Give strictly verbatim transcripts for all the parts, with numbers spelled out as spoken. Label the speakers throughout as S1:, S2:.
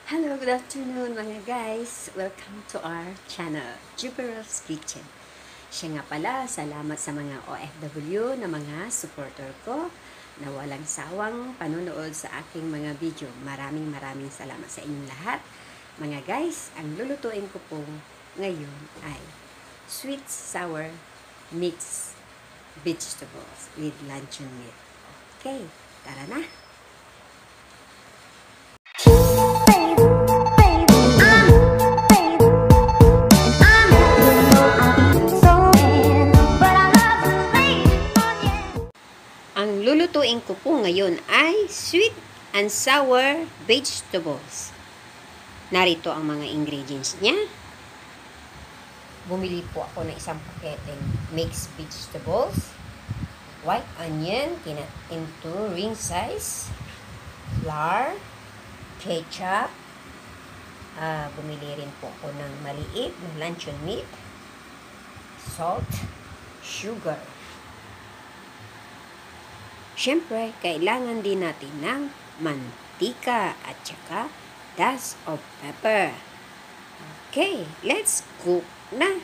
S1: Hello, good afternoon mga guys. Welcome to our channel, Juvie's Kitchen. Siya nga pala, salamat sa mga O F W na mga supporter ko na walang sawang panunood sa aking mga video. Maraming maraming salamat sa inyong lahat. Mga guys, ang lulutuin ko po ngayon ay sweet sour mixed vegetables with luncheon meat. Okay, tara na! Ang lulutuin ko po ngayon ay sweet and sour vegetables. Narito ang mga ingredients niya. Bumili po ako ng isang paketeng mixed vegetables. White onion, kinat into ring size. Flour. Ketchup. Uh, bumili rin po ako ng maliit na luncheon meat. Salt. Sugar. Siyempre, kailangan din natin ng mantika at saka dash of pepper. Okay, let's cook na!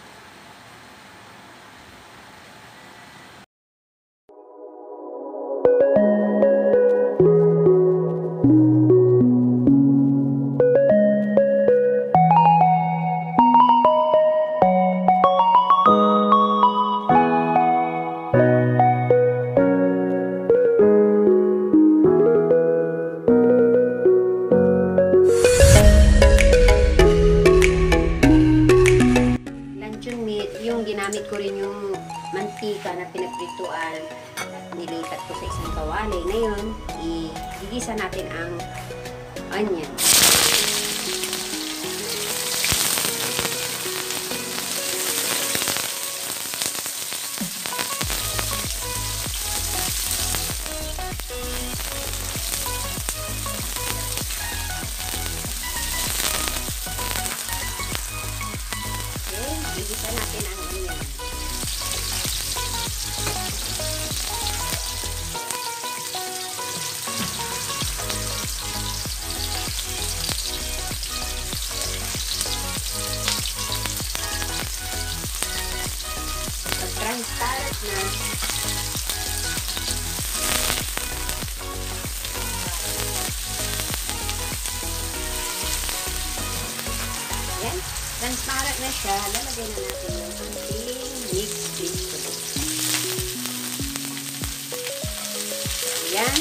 S1: Yung ginamit ko rin yung mantika na pinaprituan, nilipat ko sa isang kawali. Ngayon, igigisa natin ang onion. Igisa natin ang onion. Pag transparent na, yan. Transparent na siya, lalagay na natin yung ating mixed vegetables. Ayan.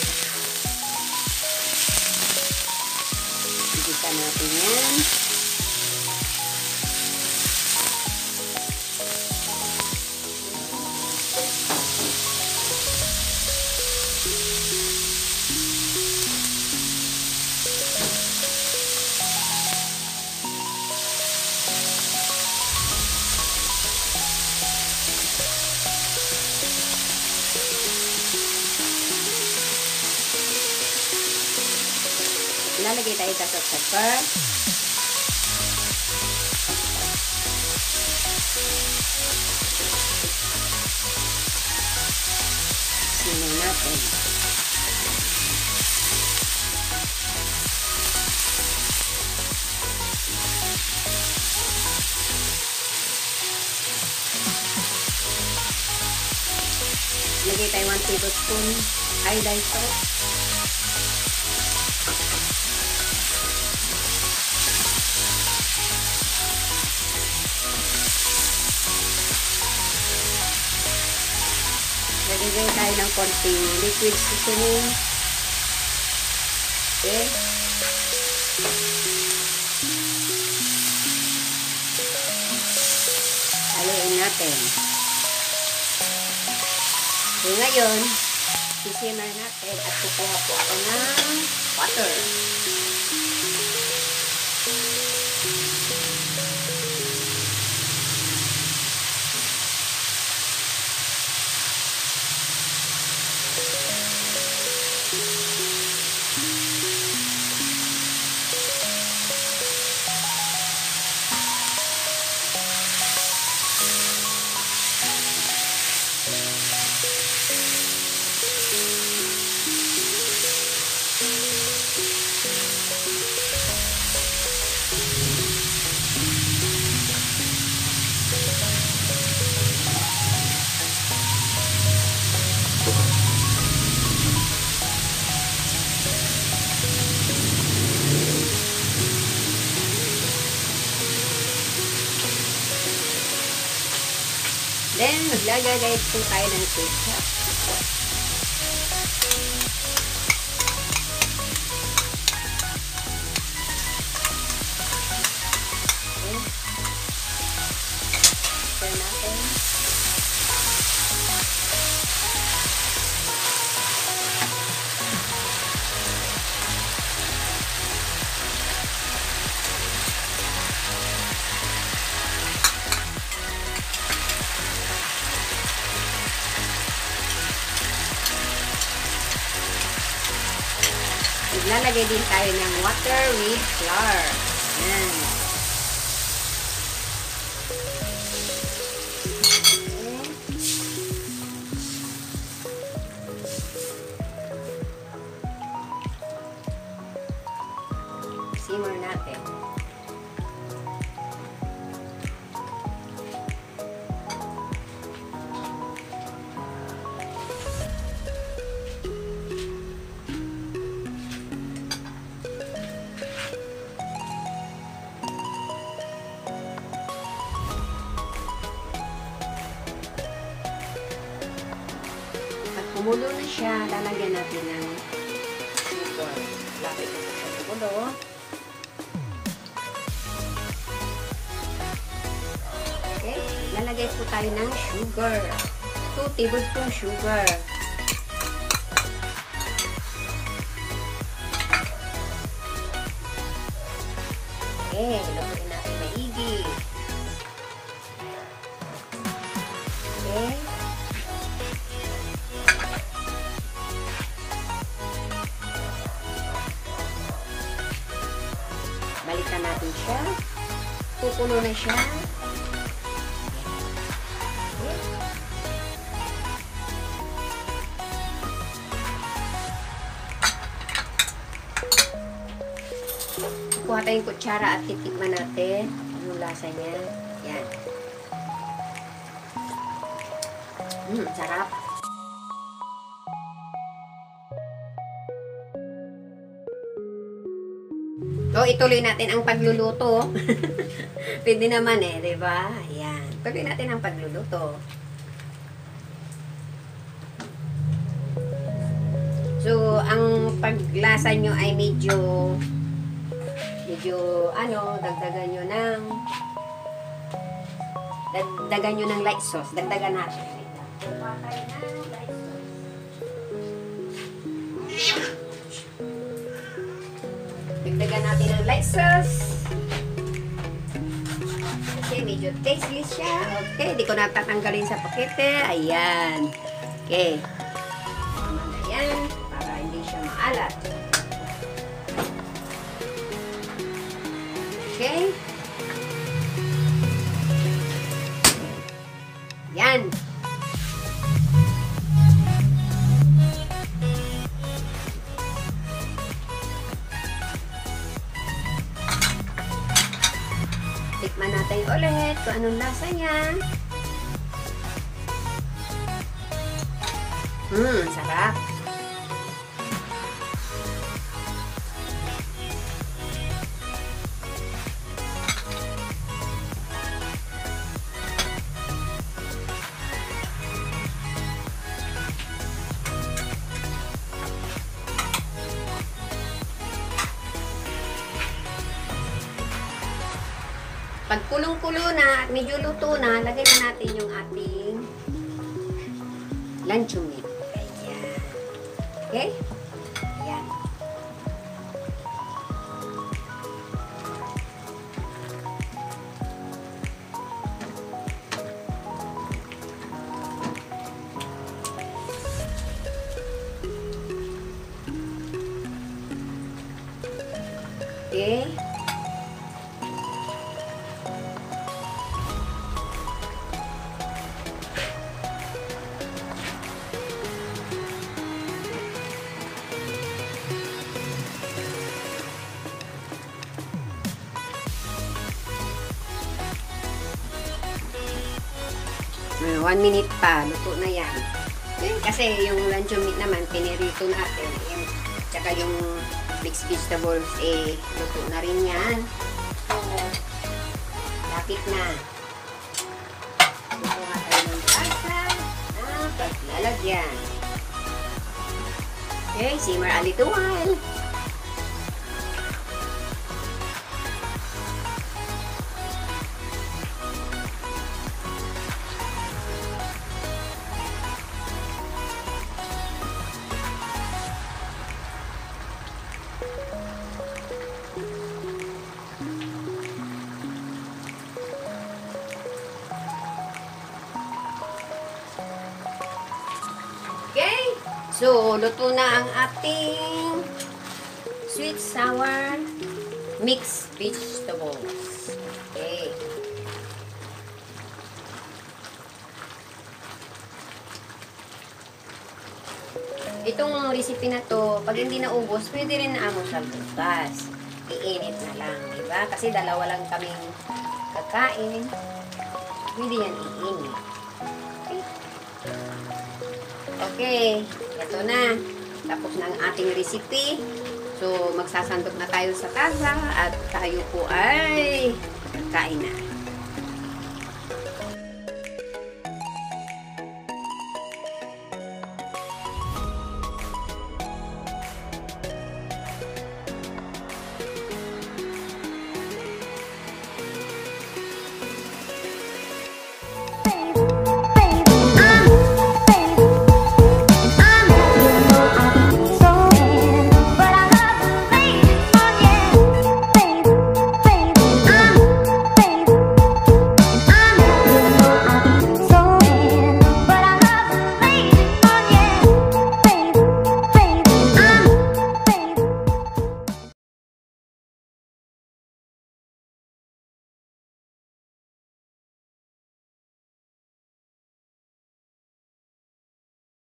S1: Igisa natin yan. Lalagay tayo sa pepper. Sinaw natin. Lagay tayo one tablespoon iodized salt. Lagay tayo ng konting liquid seasoning. Okay. Haluin natin. So, ngayon, sisimmer natin at kukuha po ako ng water. Then, maglagay po tayo ng ketchup. Okay. Stir natin. Lalagay din tayo ng water with flour. Yan. Okay. Simmer natin. Kumulo na siya, lalagyan natin ng sugar. Lapit na siya kumulo. Okay, lalagay po tayo ng sugar. two tablespoon sugar. Okay, lutuin natin maigi. Okay. Balikan natin siya. Pupuno na siya. Okay. Kuha tayong kutsara at titikman natin yung lasa niya. Yan. Hmm, sarap. So, ituloy natin ang pagluluto. Pwede naman eh, di ba? Ayan. Tuloy natin ang pagluluto. So, ang paglasa nyo ay medyo medyo, ano, dagdagan nyo ng dagdagan nyo ng light sauce. Dagdagan natin. Kuha tayo ng light sauce. Dagdagan natin ng light sauce. Okay, medyo tasteless siya. Okay, di ko natatanggalin sa pakete. Ayan. Okay. Tama na yan. Para hindi siya maalat. Okay. Yan. Tikman natin ulit kung anong lasa niya. Hmm, sarap. Pag kulong-kulo na at medyo luto na, lagay na natin yung ating luncheon meat. Ayan. Okay? Ayan. Okay? One minute pa, luto na yan. Kasi yung luncheon meat naman, pinirito natin. Yung, tsaka yung mixed vegetables, eh, luto na rin yan. So, lapit na. Luto nga tayo ng tasa na paglalagyan. Okay, simmer a little while. Okay, so luto na ang ating sweet sour mixed vegetables. Okay. Itong recipe na to, pag hindi naubos, pwede rin na amo sa bukas. Iinit na lang, di ba? Kasi dalawa lang kaming kakain. Pwede yan iinit. Okay. Okay, ito na. Tapos na ang ating recipe. So, magsasandok na tayo sa tasa at tayo po ay kain na.